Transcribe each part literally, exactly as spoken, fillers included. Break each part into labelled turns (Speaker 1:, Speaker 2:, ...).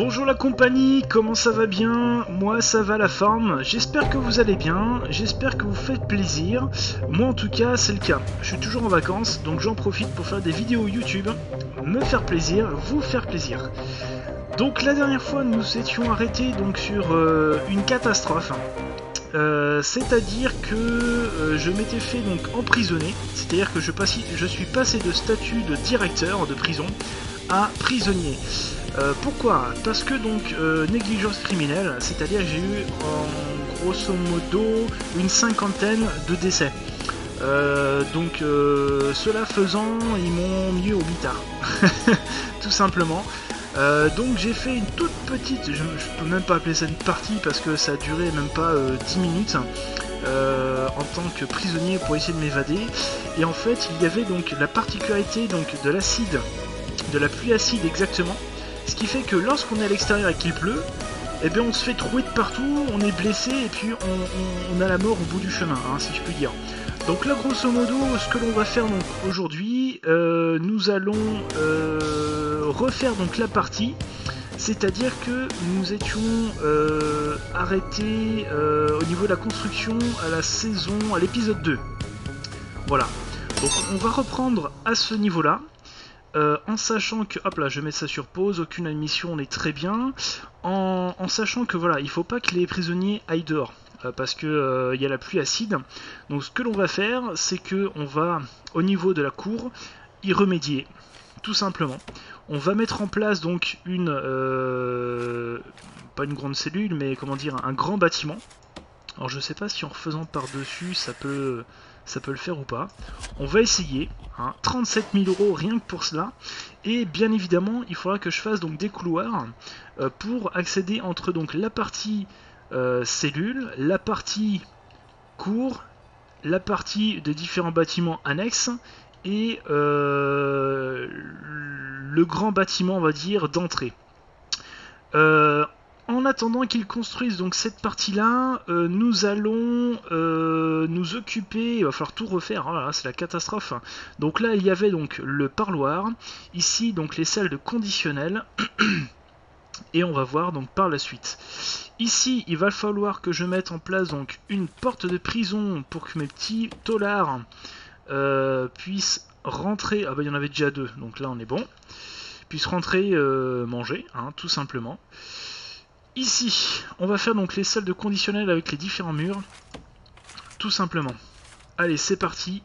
Speaker 1: Bonjour la compagnie, comment ça va bien? Moi ça va la forme, j'espère que vous allez bien, j'espère que vous faites plaisir. Moi en tout cas c'est le cas, je suis toujours en vacances donc j'en profite pour faire des vidéos YouTube, me faire plaisir, vous faire plaisir. Donc la dernière fois nous étions arrêtés donc sur euh, une catastrophe. Euh, c'est-à-dire que euh, je m'étais fait donc emprisonner, c'est-à-dire que je, passi, je suis passé de statut de directeur de prison à prisonnier. Euh, pourquoi? Parce que donc euh, négligence criminelle, c'est-à-dire j'ai eu en grosso modo une cinquantaine de décès. Euh, donc euh, cela faisant, ils m'ont mis au mitard, tout simplement. Euh, donc j'ai fait une toute petite, je, je peux même pas appeler ça une partie parce que ça a duré même pas euh, dix minutes euh, en tant que prisonnier pour essayer de m'évader. Et en fait il y avait donc la particularité donc de l'acide, de la pluie acide exactement, ce qui fait que lorsqu'on est à l'extérieur et qu'il pleut, eh bien on se fait trouer de partout, on est blessé et puis on, on, on a la mort au bout du chemin, hein, si je puis dire. Donc là grosso modo ce que l'on va faire donc aujourd'hui, euh, nous allons euh, refaire donc la partie, c'est-à-dire que nous étions euh, arrêtés euh, au niveau de la construction à la saison, à l'épisode deux. Voilà, donc on va reprendre à ce niveau-là. Euh, en sachant que, hop là, je mets ça sur pause, aucune admission, on est très bien. En, en sachant que voilà, il faut pas que les prisonniers aillent dehors, euh, parce que euh, y a la pluie acide. Donc ce que l'on va faire, c'est que on va, au niveau de la cour, y remédier, tout simplement. On va mettre en place donc une, euh, pas une grande cellule, mais comment dire, un grand bâtiment. Alors je sais pas si en refaisant par-dessus, ça peut... ça peut le faire ou pas. On va essayer, hein, trente-sept mille euros rien que pour cela. Et bien évidemment, il faudra que je fasse donc des couloirs euh, pour accéder entre donc la partie euh, cellule, la partie cour, la partie des différents bâtiments annexes et euh, le grand bâtiment, on va dire, d'entrée. Euh, En attendant qu'ils construisent donc cette partie-là, euh, nous allons euh, nous occuper, il va falloir tout refaire, oh là là, c'est la catastrophe. Donc là, il y avait donc le parloir, ici donc les salles de conditionnel, et on va voir donc par la suite. Ici, il va falloir que je mette en place donc une porte de prison pour que mes petits taulards euh, puissent rentrer, ah bah il y en avait déjà deux, donc là on est bon, puissent rentrer euh, manger, hein, tout simplement. Ici, on va faire donc les salles de conditionnel avec les différents murs, tout simplement. Allez, c'est parti.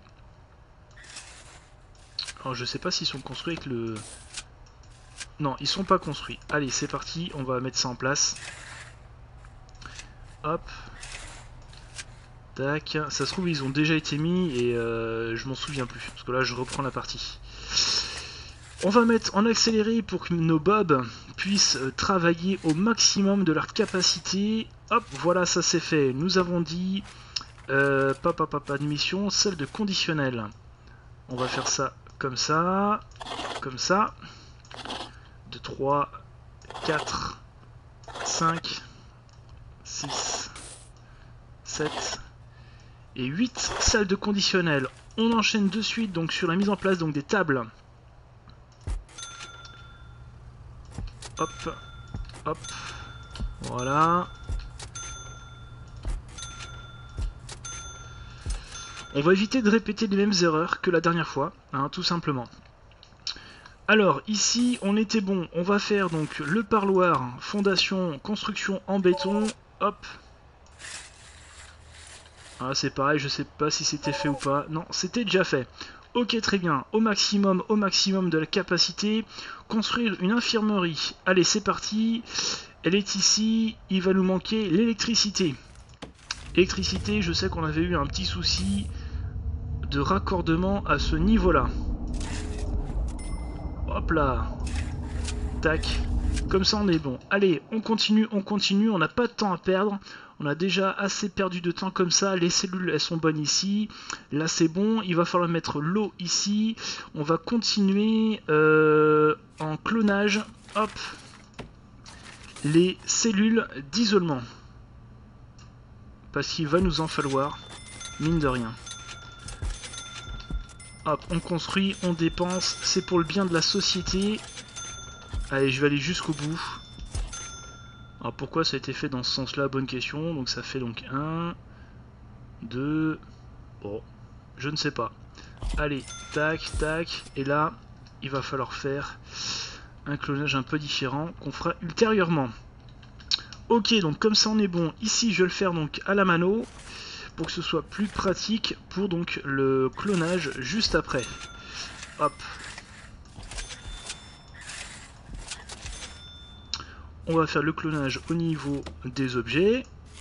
Speaker 1: Alors, je sais pas s'ils sont construits avec le... Non, ils sont pas construits. Allez, c'est parti, on va mettre ça en place. Hop. Tac. Ça se trouve, ils ont déjà été mis et euh, je m'en souviens plus. Parce que là, je reprends la partie. On va mettre en accéléré pour que nos bobs puissent travailler au maximum de leur capacité. Hop, voilà, ça c'est fait. Nous avons dit euh, pas, pas, pas, pas admission, celle de conditionnel. On va faire ça comme ça, comme ça. deux, trois, quatre, cinq, six, sept et huit salles de conditionnel. On enchaîne de suite donc sur la mise en place donc des tables. Hop, hop, voilà. On va éviter de répéter les mêmes erreurs que la dernière fois, hein, tout simplement. Alors, ici, on était bon. On va faire donc le parloir, fondation, construction en béton. Hop. Ah, c'est pareil, je sais pas si c'était fait ou pas. Non, c'était déjà fait. Ok, très bien, au maximum, au maximum de la capacité, construire une infirmerie. Allez, c'est parti, elle est ici, il va nous manquer l'électricité. Électricité, je sais qu'on avait eu un petit souci de raccordement à ce niveau-là. Hop là, tac, comme ça on est bon. Allez, on continue, on continue, on n'a pas de temps à perdre. On a déjà assez perdu de temps comme ça. Les cellules, elles sont bonnes ici. Là, c'est bon. Il va falloir mettre l'eau ici. On va continuer euh, en clonage. Hop. Les cellules d'isolement. Parce qu'il va nous en falloir. Mine de rien. Hop, on construit, on dépense. C'est pour le bien de la société. Allez, je vais aller jusqu'au bout. Alors pourquoi ça a été fait dans ce sens-là? Bonne question. Donc ça fait donc un, deux... Bon, je ne sais pas. Allez, tac, tac. Et là, il va falloir faire un clonage un peu différent qu'on fera ultérieurement. Ok, donc comme ça on est bon. Ici, je vais le faire donc à la mano pour que ce soit plus pratique pour donc le clonage juste après. Hop. On va faire le clonage au niveau des objets.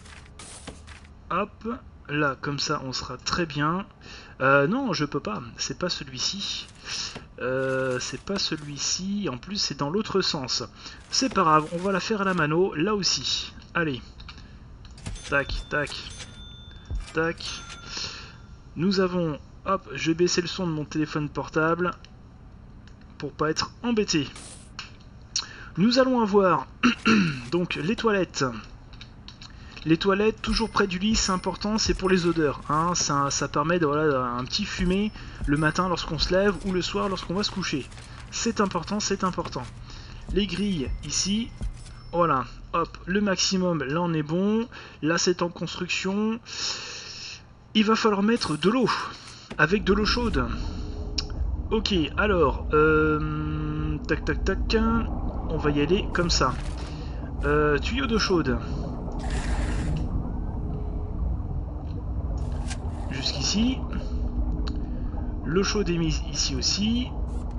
Speaker 1: Hop. Là, comme ça, on sera très bien. Euh, non, je peux pas. C'est pas celui-ci. Euh, c'est pas celui-ci. En plus, c'est dans l'autre sens. C'est pas grave. On va la faire à la mano. Là aussi. Allez. Tac, tac. Tac. Nous avons... Hop, je vais baisser le son de mon téléphone portable pour pas être embêté. Nous allons avoir donc les toilettes. Les toilettes, toujours près du lit, c'est important, c'est pour les odeurs. Hein, ça, ça permet de, voilà, un petit fumet le matin lorsqu'on se lève ou le soir lorsqu'on va se coucher. C'est important, c'est important. Les grilles, ici, voilà, hop, le maximum, là on est bon. Là c'est en construction. Il va falloir mettre de l'eau, avec de l'eau chaude. Ok, alors, euh, tac tac tac, on va y aller comme ça. Euh, tuyau d'eau chaude. Jusqu'ici. L'eau chaude est mise ici aussi.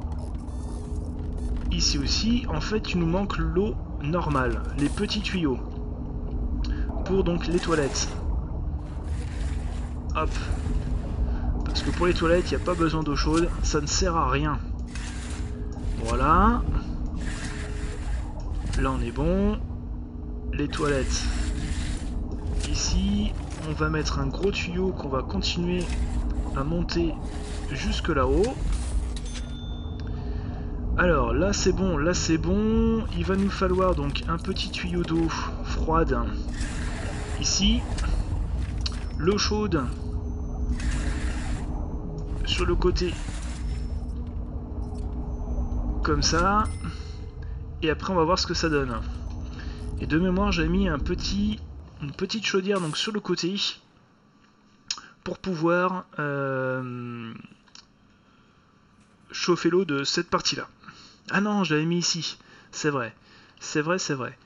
Speaker 1: Ici aussi. En fait, il nous manque l'eau normale, les petits tuyaux. Pour donc les toilettes. Hop. Parce que pour les toilettes, il n'y a pas besoin d'eau chaude. Ça ne sert à rien. Voilà. Là, on est bon. Les toilettes. Ici. On va mettre un gros tuyau qu'on va continuer à monter jusque là-haut. Alors là c'est bon, là c'est bon. Il va nous falloir donc un petit tuyau d'eau froide ici. L'eau chaude sur le côté. Comme ça. Et après on va voir ce que ça donne. Et de mémoire j'ai mis un petit... une petite chaudière donc sur le côté pour pouvoir euh, chauffer l'eau de cette partie là. Ah non, je l'avais mis ici, c'est vrai, c'est vrai, c'est vrai.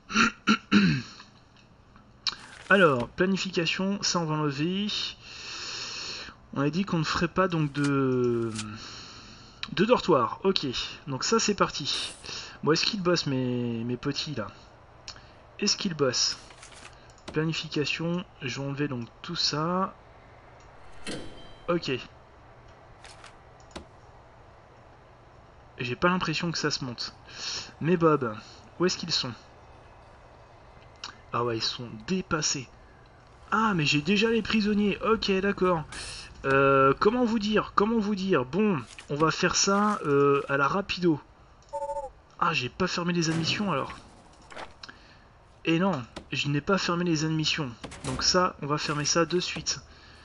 Speaker 1: Alors, planification, ça on va enlever. On a dit qu'on ne ferait pas donc de de dortoir. Ok, donc ça c'est parti. Bon, est-ce qu'il bosse mes, mes petits là? Est-ce qu'il bosse? Planification, je vais enlever donc tout ça. Ok. J'ai pas l'impression que ça se monte. Mais Bob, où est-ce qu'ils sont? Ah ouais, ils sont dépassés. Ah, mais j'ai déjà les prisonniers. Ok, d'accord. Euh, comment vous dire? Comment vous dire? Bon, on va faire ça euh, à la rapido. Ah, j'ai pas fermé les admissions alors. Et non, je n'ai pas fermé les admissions. Donc ça, on va fermer ça de suite.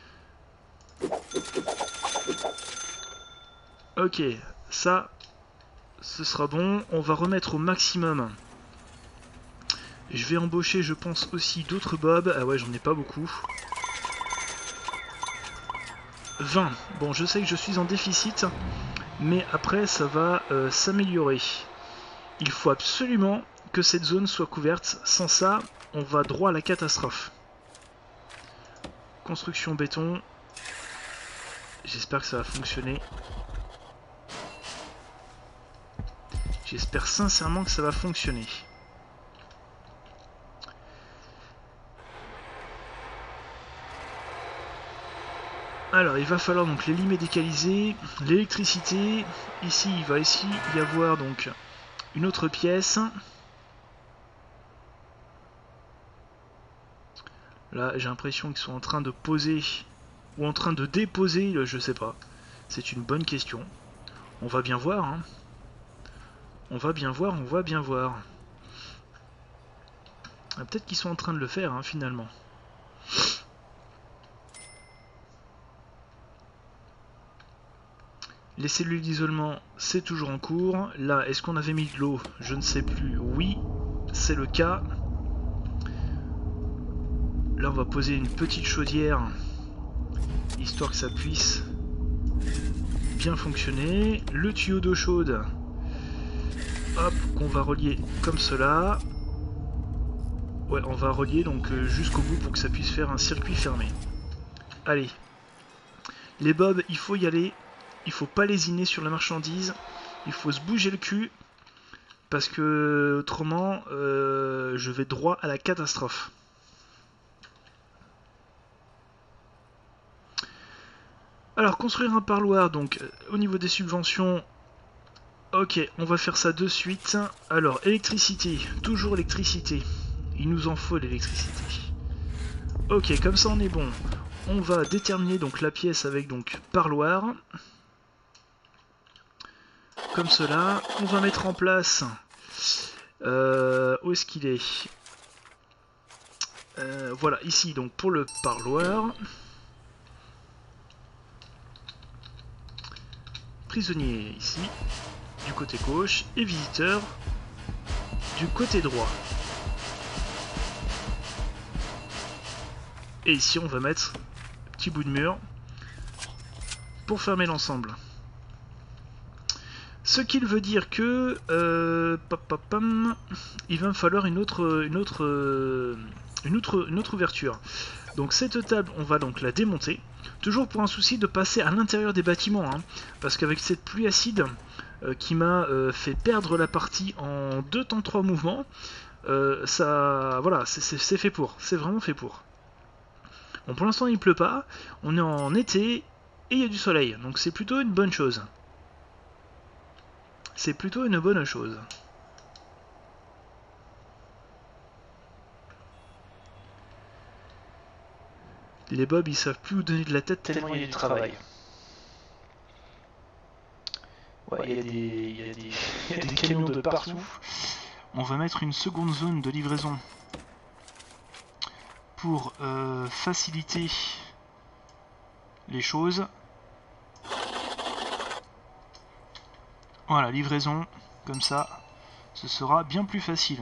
Speaker 1: Ok, ça, ce sera bon. On va remettre au maximum. Je vais embaucher, je pense, aussi d'autres bobs. Ah ouais, j'en ai pas beaucoup. vingt. Bon, je sais que je suis en déficit, mais après, ça va euh, s'améliorer. Il faut absolument que cette zone soit couverte. Sans ça, on va droit à la catastrophe. Construction béton. J'espère que ça va fonctionner. J'espère sincèrement que ça va fonctionner. Alors, il va falloir donc les lits médicalisés, l'électricité. Ici, il va ici y avoir donc une autre pièce. Là, j'ai l'impression qu'ils sont en train de poser ou en train de déposer, je sais pas. C'est une bonne question. On va bien voir, hein. On va bien voir, on va bien voir. Ah, peut-être qu'ils sont en train de le faire, hein, finalement. Les cellules d'isolement, c'est toujours en cours. Là, est-ce qu'on avait mis de l'eau? Je ne sais plus. Oui, c'est le cas. Là on va poser une petite chaudière, histoire que ça puisse bien fonctionner. Le tuyau d'eau chaude, hop, qu'on va relier comme cela. Ouais, on va relier donc euh, jusqu'au bout pour que ça puisse faire un circuit fermé. Allez. Les bobs, il faut y aller. Il faut pas lésiner sur la marchandise. Il faut se bouger le cul. Parce que autrement, euh, je vais droit à la catastrophe. Alors, construire un parloir, donc, au niveau des subventions, ok, on va faire ça de suite. Alors, électricité, toujours électricité. Il nous en faut l'électricité. Ok, comme ça on est bon. On va déterminer donc la pièce avec donc parloir. Comme cela. On va mettre en place... Euh, où est-ce qu'il est, euh, voilà, ici, donc pour le parloir. Prisonnier ici, du côté gauche, et visiteur du côté droit. Et ici on va mettre un petit bout de mur pour fermer l'ensemble. Ce qui veut dire que euh, pam, pam, pam, il va me falloir une autre, une autre, une autre, une autre ouverture. Donc cette table, on va donc la démonter. Toujours pour un souci de passer à l'intérieur des bâtiments, hein, parce qu'avec cette pluie acide euh, qui m'a euh, fait perdre la partie en deux temps trois mouvements, euh, ça, voilà, c'est fait pour, c'est vraiment fait pour. Bon, pour l'instant il pleut pas, on est en été et il y a du soleil, donc c'est plutôt une bonne chose. C'est plutôt une bonne chose. Les bobs, ils savent plus où donner de la tête tellement il y a du travail. Ouais, il y a des, il y a des, il y a des camions de partout. On va mettre une seconde zone de livraison pour euh, faciliter les choses. Voilà, livraison, comme ça, ce sera bien plus facile.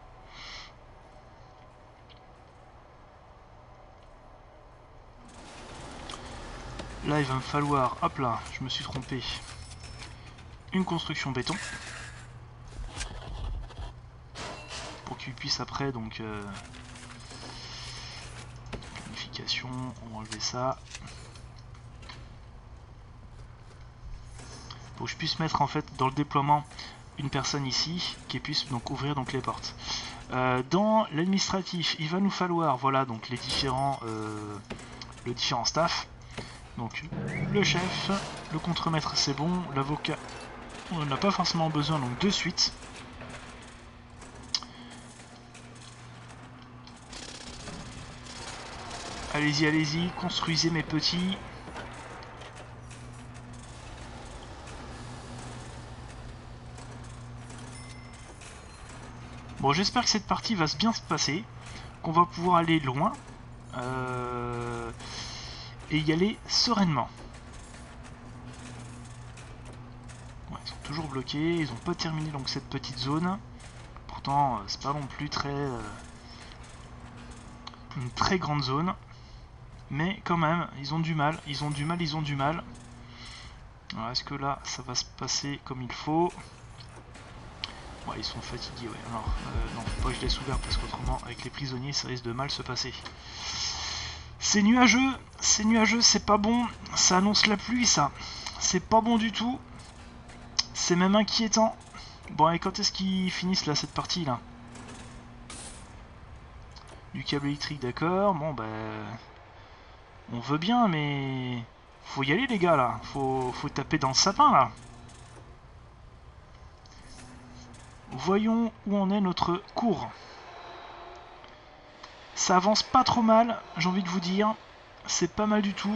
Speaker 1: Là, il va me falloir, hop là, je me suis trompé, une construction béton. Pour qu'il puisse après, donc, euh, planification, on va enlever ça. Pour que je puisse mettre en fait dans le déploiement une personne ici qui puisse donc ouvrir donc les portes. Euh, dans l'administratif, il va nous falloir voilà donc les différents euh, le différent staff. Donc le chef, le contremaître c'est bon, l'avocat on n'en a pas forcément besoin donc de suite. Allez-y, allez-y, construisez mes petits. Bon, j'espère que cette partie va bien se passer, qu'on va pouvoir aller loin euh, et y aller sereinement. Ouais, ils sont toujours bloqués, ils n'ont pas terminé donc cette petite zone. Pourtant, c'est pas non plus très euh, une très grande zone, mais quand même, ils ont du mal, ils ont du mal, ils ont du mal. Alors, est-ce que là, ça va se passer comme il faut? Ouais, ils sont fatigués, ouais. Alors, euh, non, faut pas que je laisse ouvert parce qu'autrement, avec les prisonniers, ça risque de mal se passer. C'est nuageux, c'est nuageux, c'est pas bon. Ça annonce la pluie, ça. C'est pas bon du tout. C'est même inquiétant. Bon, et quand est-ce qu'ils finissent là, cette partie là? Du câble électrique, d'accord. Bon, ben. On veut bien, mais. Faut y aller, les gars, là. Faut, faut taper dans le sapin, là. Voyons où en est notre cours. Ça avance pas trop mal, j'ai envie de vous dire. C'est pas mal du tout.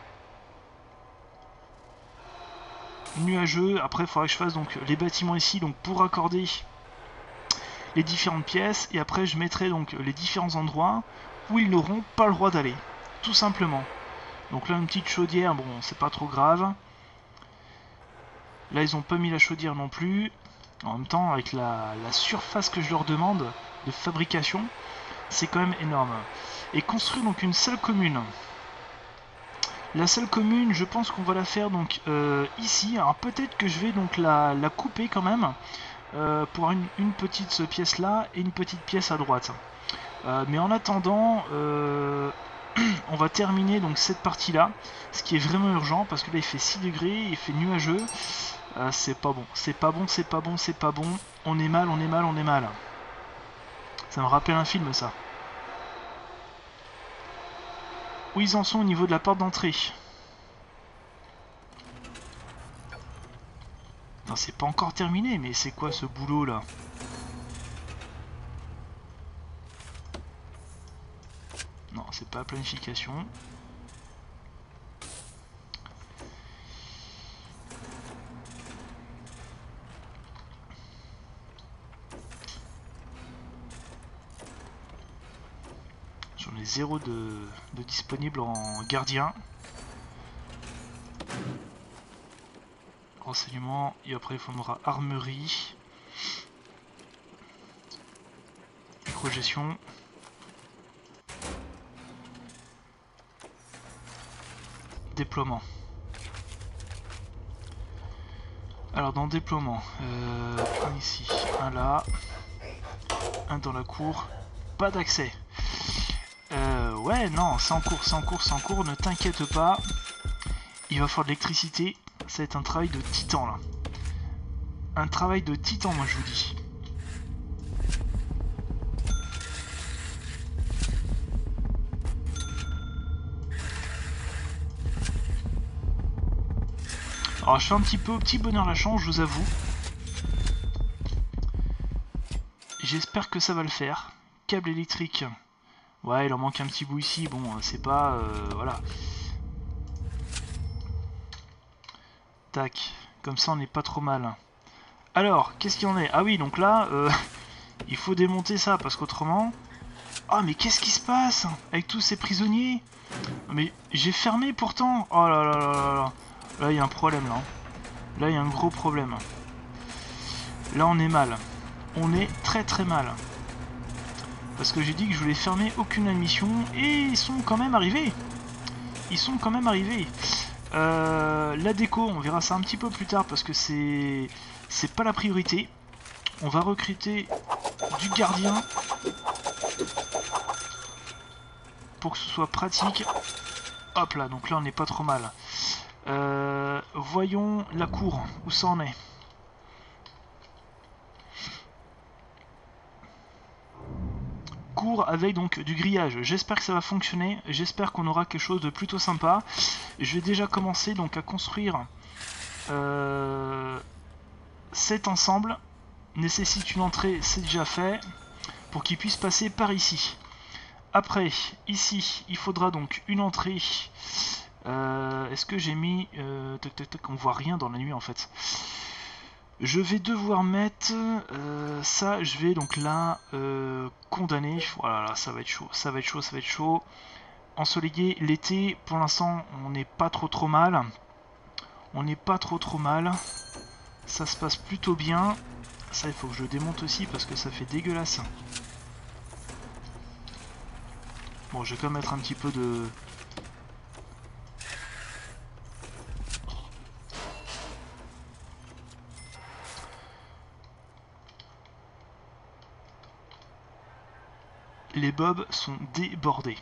Speaker 1: Nuageux. Après, il faudra que je fasse donc les bâtiments ici donc pour accorder les différentes pièces. Et après, je mettrai donc les différents endroits où ils n'auront pas le droit d'aller. Tout simplement. Donc là, une petite chaudière, bon, c'est pas trop grave. Là, ils n'ont pas mis la chaudière non plus. En même temps, avec la, la surface que je leur demande de fabrication, C'est quand même énorme. Et construire donc une salle commune. La salle commune, je pense qu'on va la faire donc euh, ici. Alors peut-être que je vais donc la, la couper quand même. Euh, pour une, une petite pièce là et une petite pièce à droite. Euh, mais en attendant, euh, on va terminer donc cette partie là. Ce qui est vraiment urgent parce que là il fait six degrés, il fait nuageux. Euh, c'est pas bon, c'est pas bon, c'est pas bon, c'est pas bon. On est mal, on est mal, on est mal. Ça me rappelle un film ça. Où ils en sont au niveau de la porte d'entrée? Non, c'est pas encore terminé, mais c'est quoi ce boulot là? Non, c'est pas la planification. J'en ai zéro de, de disponible en gardien. Renseignement, et après il faudra armerie. Projection. Déploiement. Alors dans déploiement, euh, un ici, un là, un dans la cour, pas d'accès. Euh, ouais, non, c'est en cours, c'est en cours, c'est en cours, ne t'inquiète pas. Il va falloir de l'électricité, ça va être un travail de titan là. Un travail de titan, moi je vous dis. Alors je fais un petit peu petit bonheur la chance, je vous avoue. J'espère que ça va le faire. Câble électrique. Ouais, il en manque un petit bout ici. Bon, c'est pas... Euh, voilà. Tac. Comme ça, on n'est pas trop mal. Alors, qu'est-ce qu'il y en est? Ah oui, donc là, euh, il faut démonter ça, parce qu'autrement... Ah, mais qu'est-ce qui se passe avec tous ces prisonniers? Mais j'ai fermé pourtant. Oh là là là là là. Là, il y a un problème, là. Là, il y a un gros problème. Là, on est mal. On est très très mal. Parce que j'ai dit que je voulais fermer aucune admission. Et ils sont quand même arrivés. Ils sont quand même arrivés. Euh, la déco, on verra ça un petit peu plus tard. Parce que c'est c'est pas la priorité. On va recruter du gardien. Pour que ce soit pratique. Hop là, donc là on n'est pas trop mal. Euh, voyons la cour, où ça en est. Cour avec donc du grillage. J'espère que ça va fonctionner. J'espère qu'on aura quelque chose de plutôt sympa. Je vais déjà commencer donc à construire euh, cet ensemble. Nécessite une entrée, c'est déjà fait. Pour qu'il puisse passer par ici. Après, ici, il faudra donc une entrée. Euh, Est-ce que j'ai mis... Euh, tac, tac, tac, on voit rien dans la nuit en fait. Je vais devoir mettre euh, ça, je vais donc là euh, condamner. Voilà, ça va être chaud, ça va être chaud, ça va être chaud. Ensoleillé, l'été, pour l'instant, on n'est pas trop trop mal. On n'est pas trop trop mal. Ça se passe plutôt bien. Ça, il faut que je le démonte aussi parce que ça fait dégueulasse. Bon, je vais quand même mettre un petit peu de... Les bobs sont débordés.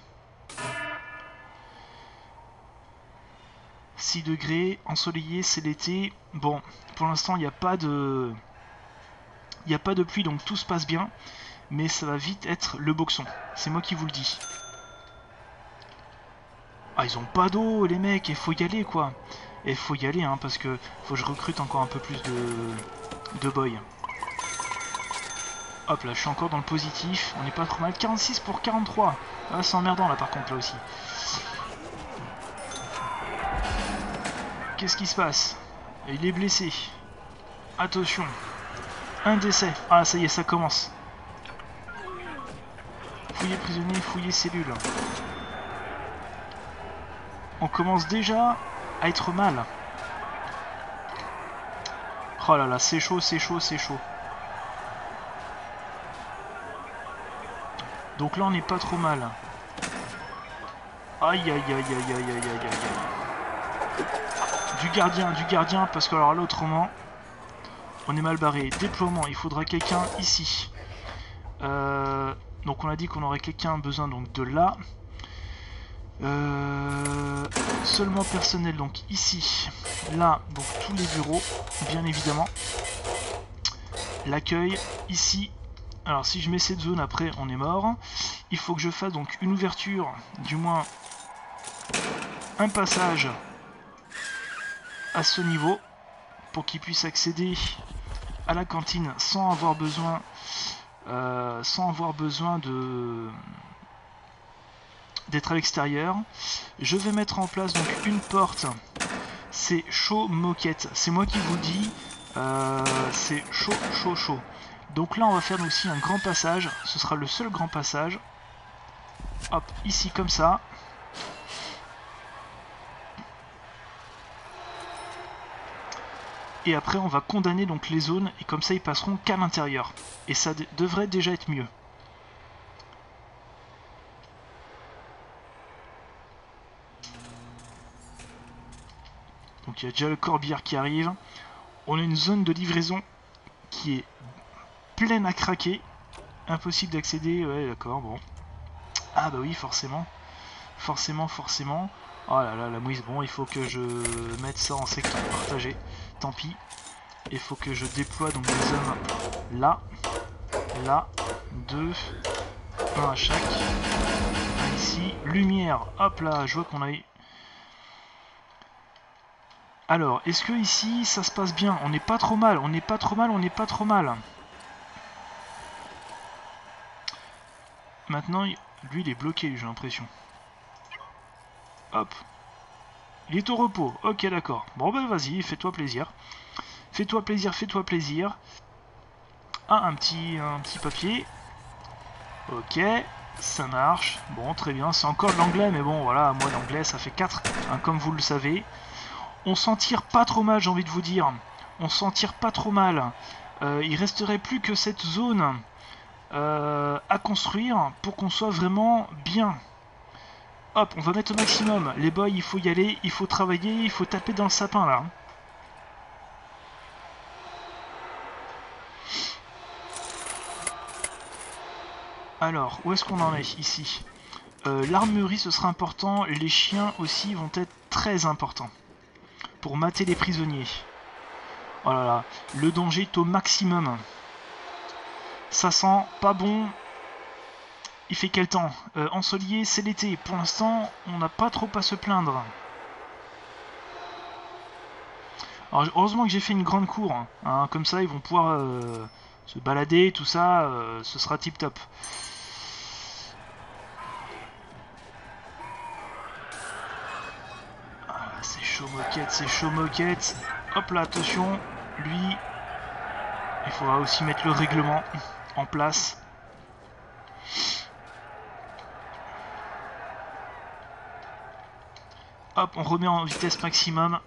Speaker 1: six degrés, ensoleillé, c'est l'été. Bon, pour l'instant, il n'y a pas de... Il n'y a pas de pluie, donc tout se passe bien. Mais ça va vite être le boxon. C'est moi qui vous le dis. Ah, ils ont pas d'eau, les mecs. Il faut y aller, quoi. Et il faut y aller, hein, parce que faut que je recrute encore un peu plus de, de boys. Hop là, je suis encore dans le positif. On n'est pas trop mal. quarante-six pour quarante-trois. Ah, c'est emmerdant là par contre là aussi. Qu'est-ce qui se passe? Il est blessé. Attention. Un décès. Ah, ça y est, ça commence. Fouiller prisonnier, fouiller cellule. On commence déjà à être mal. Oh là là, c'est chaud, c'est chaud, c'est chaud. Donc là on n'est pas trop mal. Aïe aïe aïe aïe aïe aïe aïe aïe aïe. Du gardien, du gardien, parce que alors là autrement, on est mal barré. Déploiement, il faudra quelqu'un ici. Euh, donc on a dit qu'on aurait quelqu'un besoin donc de là. Euh, seulement personnel donc ici, là donc tous les bureaux bien évidemment, l'accueil ici. Alors si je mets cette zone après on est mort. Il faut que je fasse donc une ouverture, du moins un passage à ce niveau pour qu'ils puissent accéder à la cantine sans avoir besoin euh, sans avoir besoin de d'être à l'extérieur. Je vais mettre en place donc une porte. C'est chaud moquette. C'est moi qui vous le dis. Euh, c'est chaud, chaud, chaud. Donc là, on va faire aussi un grand passage. Ce sera le seul grand passage. Hop, ici comme ça. Et après, on va condamner donc les zones. Et comme ça, ils passeront qu'à l'intérieur. Et ça devrait déjà être mieux. Donc il y a déjà le corbillard qui arrive. On a une zone de livraison qui est pleine à craquer. Impossible d'accéder. Ouais, d'accord, bon. Ah bah oui, forcément. Forcément, forcément. Oh là là, la mouise. Bon, il faut que je mette ça en secteur partagé. Tant pis. Il faut que je déploie donc des hommes là. Là. Deux. Un à chaque. Un ici. Lumière. Hop là, je vois qu'on a eu... Alors, est-ce que ici, ça se passe bien? On n'est pas trop mal, on n'est pas trop mal, on n'est pas trop mal. Maintenant, lui, il est bloqué, j'ai l'impression. Hop. Il est au repos. Ok, d'accord. Bon, ben vas-y, fais-toi plaisir. Fais-toi plaisir, fais-toi plaisir. Ah, un petit, un petit papier. Ok, ça marche. Bon, très bien. C'est encore de l'anglais, mais bon, voilà, moi, l'anglais, ça fait quatre, hein, comme vous le savez. On s'en tire pas trop mal, j'ai envie de vous dire. On s'en tire pas trop mal. Euh, il resterait plus que cette zone euh, à construire pour qu'on soit vraiment bien. Hop, on va mettre au maximum. Les boys, il faut y aller, il faut travailler, il faut taper dans le sapin là. Alors, où est-ce qu'on en est ici? euh, L'armurerie, ce sera important. Les chiens aussi vont être très importants pour mater les prisonniers. Oh là là, le danger est au maximum. Ça sent pas bon. Il fait quel temps? euh, Ensoleillé, c'est l'été. Pour l'instant, on n'a pas trop à se plaindre. Alors, heureusement que j'ai fait une grande cour. Hein, comme ça, ils vont pouvoir euh, se balader, tout ça. Euh, ce sera tip top. C'est chaud moquette, c'est chaud moquette. Hop là, attention. Lui, il faudra aussi mettre le règlement en place. Hop, on remet en vitesse maximum.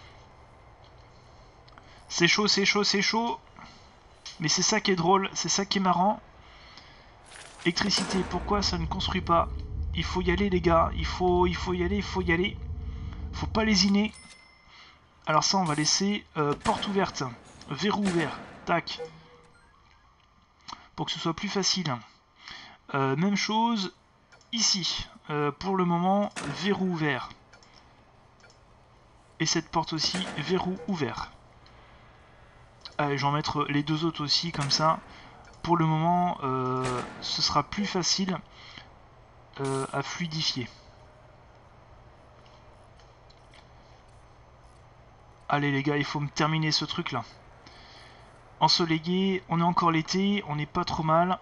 Speaker 1: C'est chaud, c'est chaud, c'est chaud. Mais c'est ça qui est drôle, c'est ça qui est marrant. Électricité, pourquoi ça ne construit pas? Il faut y aller les gars, il faut, il faut y aller, il faut y aller. Faut pas lésiner. Alors ça, on va laisser euh, porte ouverte, verrou ouvert, tac. Pour que ce soit plus facile. Euh, même chose ici. Euh, pour le moment, verrou ouvert. Et cette porte aussi, verrou ouvert. Allez, je vais en mettre les deux autres aussi, comme ça. Pour le moment, euh, ce sera plus facile euh, à fluidifier. Allez les gars, il faut me terminer ce truc là. Ensoleillé, on est encore l'été, on n'est pas trop mal.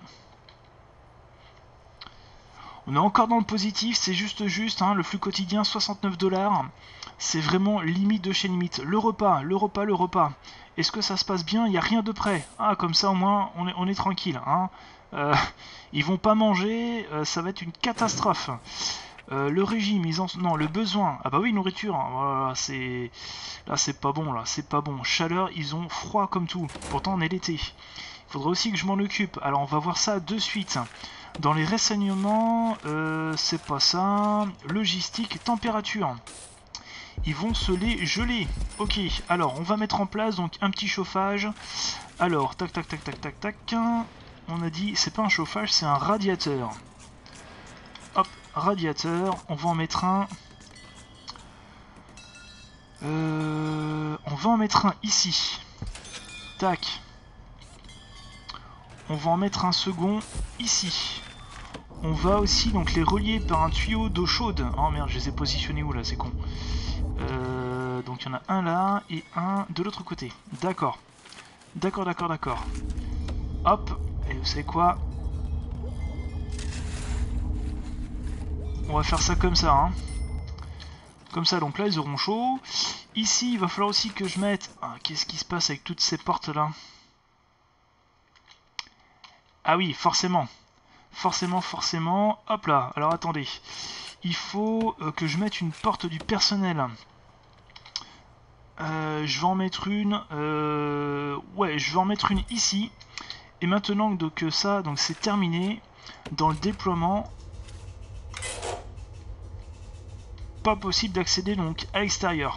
Speaker 1: On est encore dans le positif, c'est juste juste, hein, le flux quotidien soixante-neuf dollars. C'est vraiment limite de chez limite. Le repas, le repas, le repas. Est-ce que ça se passe bien? Il n'y a rien de prêt. Ah, comme ça au moins on est, on est tranquille. Hein. Euh, ils vont pas manger, euh, ça va être une catastrophe. Euh, le régime, ils en... non, le besoin. Ah bah oui, nourriture. Hein. Voilà, c'est là, c'est pas bon là, c'est pas bon. Chaleur, ils ont froid comme tout. Pourtant, on est l'été. Il faudrait aussi que je m'en occupe. Alors, on va voir ça de suite. Dans les renseignements, euh, c'est pas ça. Logistique et température. Ils vont se les geler. Ok, alors on va mettre en place donc un petit chauffage. Alors, tac, tac, tac, tac, tac, tac. On a dit, c'est pas un chauffage, c'est un radiateur. Hop, radiateur. On va en mettre un. Euh, on va en mettre un ici. Tac. On va en mettre un second ici. On va aussi donc les relier par un tuyau d'eau chaude. Oh merde, je les ai positionnés où là, c'est con. Euh, donc il y en a un là et un de l'autre côté. D'accord. D'accord, d'accord, d'accord. Hop. Et vous savez quoi? On va faire ça comme ça. Hein. Comme ça, donc là, ils auront chaud. Ici, il va falloir aussi que je mette... Ah, qu'est-ce qui se passe avec toutes ces portes-là? Ah oui, forcément. Forcément, forcément. Hop là. Alors, attendez. Il faut euh, que je mette une porte du personnel. Euh, je vais en mettre une... Euh, ouais, je vais en mettre une ici. Et maintenant donc, que ça, donc c'est terminé. Dans le déploiement... Pas possible d'accéder donc à l'extérieur.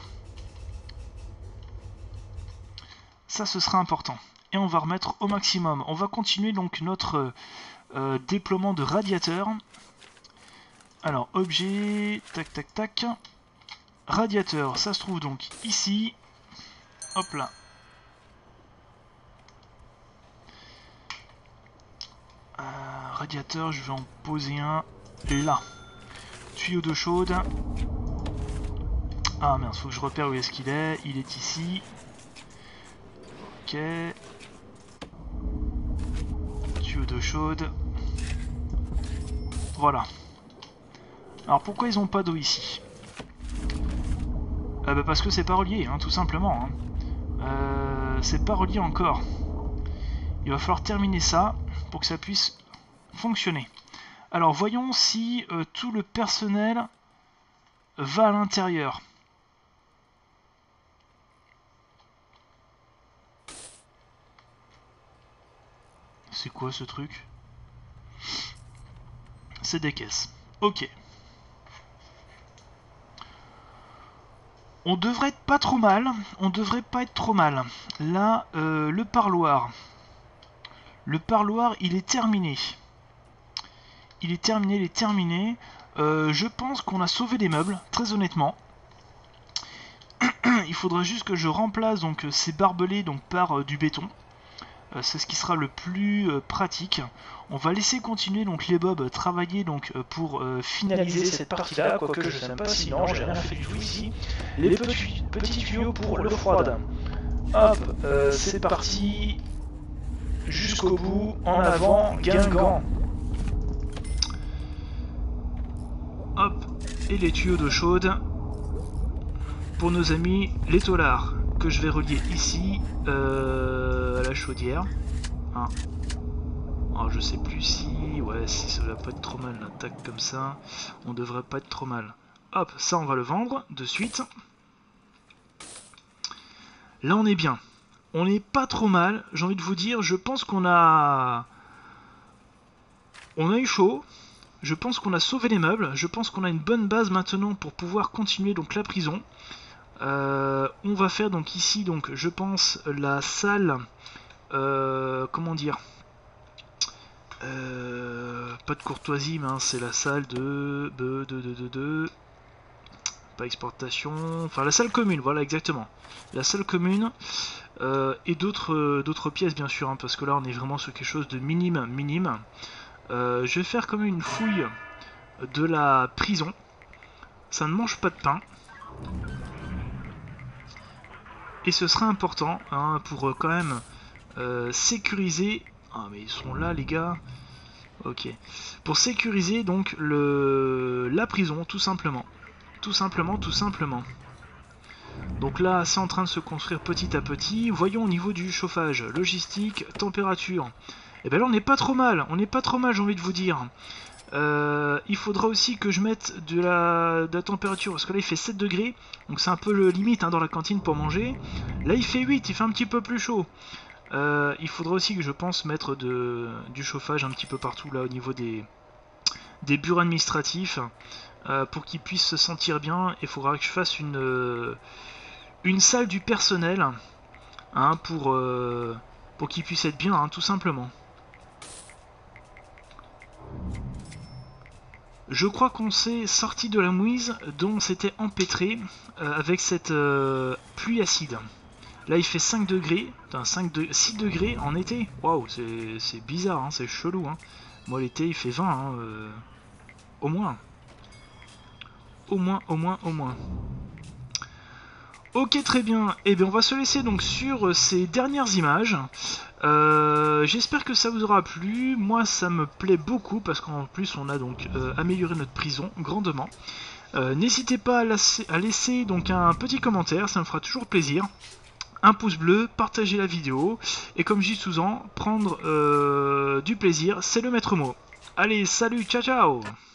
Speaker 1: Ça, ce sera important. Et on va remettre au maximum. On va continuer donc notre euh, déploiement de radiateur. Alors, objet, tac, tac, tac. Radiateur, ça se trouve donc ici. Hop là. Euh, radiateur, je vais en poser un là. Tuyau d'eau chaude. Ah mince, faut que je repère où est-ce qu'il est. Il est ici. Ok. Tuyau d'eau chaude. Voilà. Alors pourquoi ils n'ont pas d'eau ici? euh, bah Parce que c'est pas relié, hein, tout simplement. Hein. Euh, c'est pas relié encore. Il va falloir terminer ça pour que ça puisse fonctionner. Alors voyons si euh, tout le personnel va à l'intérieur. C'est quoi ce truc? C'est des caisses. Ok. On devrait être pas trop mal. On devrait pas être trop mal. Là, euh, le parloir. Le parloir, il est terminé. Il est terminé, il est terminé. Euh, je pense qu'on a sauvé des meubles, très honnêtement. Il faudra juste que je remplace donc ces barbelés donc, par euh, du béton. Euh, C'est ce qui sera le plus euh, pratique. On va laisser continuer donc les Bob travailler donc euh, pour euh, finaliser cette partie-là. Quoique je ne sais pas si non, j'ai rien fait du tout ici. Les petits, petits tuyaux pour l'eau froide. Hop, euh, c'est parti. Jusqu'au bout, en avant, Guingamp. Hop, et les tuyaux d'eau chaude pour nos amis les taulards, que je vais relier ici euh, à la chaudière. Hein. Alors je sais plus si... Ouais, si ça va pas être trop mal, l'attaque comme ça. On devrait pas être trop mal. Hop, ça on va le vendre de suite. Là on est bien. On n'est pas trop mal, j'ai envie de vous dire. Je pense qu'on a... On a eu chaud. Je pense qu'on a sauvé les meubles. Je pense qu'on a une bonne base maintenant pour pouvoir continuer donc la prison. Euh, on va faire donc ici, donc je pense, la salle... Euh, comment dire euh, Pas de courtoisie, mais hein, c'est la salle de... de, de, de, de, de... Pas exportation... Enfin, la salle commune, voilà, exactement. La salle commune... Euh, et d'autres euh, d'autres pièces bien sûr hein, parce que là on est vraiment sur quelque chose de minime minime. Euh, je vais faire comme une fouille de la prison. Ça ne mange pas de pain. Et ce sera important hein, pour euh, quand même euh, sécuriser. Ah mais ils sont là les gars. Ok. Pour sécuriser donc le la prison tout simplement. Tout simplement, tout simplement. Donc là, c'est en train de se construire petit à petit. Voyons au niveau du chauffage, logistique, température. Et bien là, on n'est pas trop mal. On n'est pas trop mal, j'ai envie de vous dire. Euh, il faudra aussi que je mette de la, de la température. Parce que là, il fait sept degrés. Donc c'est un peu le limite hein, dans la cantine pour manger. Là, il fait huit. Il fait un petit peu plus chaud. Euh, il faudra aussi que je pense mettre de, du chauffage un petit peu partout là au niveau des, des bureaux administratifs euh, pour qu'ils puissent se sentir bien. Il faudra que je fasse une, euh, une salle du personnel hein, pour, euh, pour qu'ils puissent être bien hein, tout simplement. Je crois qu'on s'est sorti de la mouise dont on s'était empêtré euh, avec cette euh, pluie acide. Là il fait cinq degrés, enfin cinq de... six degrés en été. Waouh, c'est bizarre, hein, c'est chelou. Hein. Moi l'été il fait vingt, hein, euh... au moins. Au moins, au moins, au moins. Ok, très bien. Et eh bien on va se laisser donc sur ces dernières images. Euh, J'espère que ça vous aura plu. Moi ça me plaît beaucoup parce qu'en plus on a donc euh, amélioré notre prison grandement. Euh, N'hésitez pas à, laisser, à laisser donc un petit commentaire, ça me fera toujours plaisir. Un pouce bleu, partagez la vidéo, et comme je dis souvent, prendre euh, du plaisir, c'est le maître mot. Allez, salut, ciao ciao!